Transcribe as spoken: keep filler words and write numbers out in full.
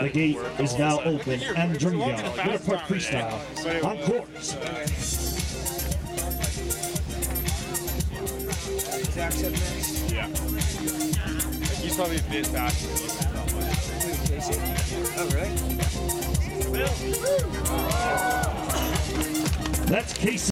The gate is now open, and Dreamyard, Winter Park Freestyle, on course. Zach's up next. Yeah. He's probably a bit faster than you. Casey? Oh, really? That's Casey.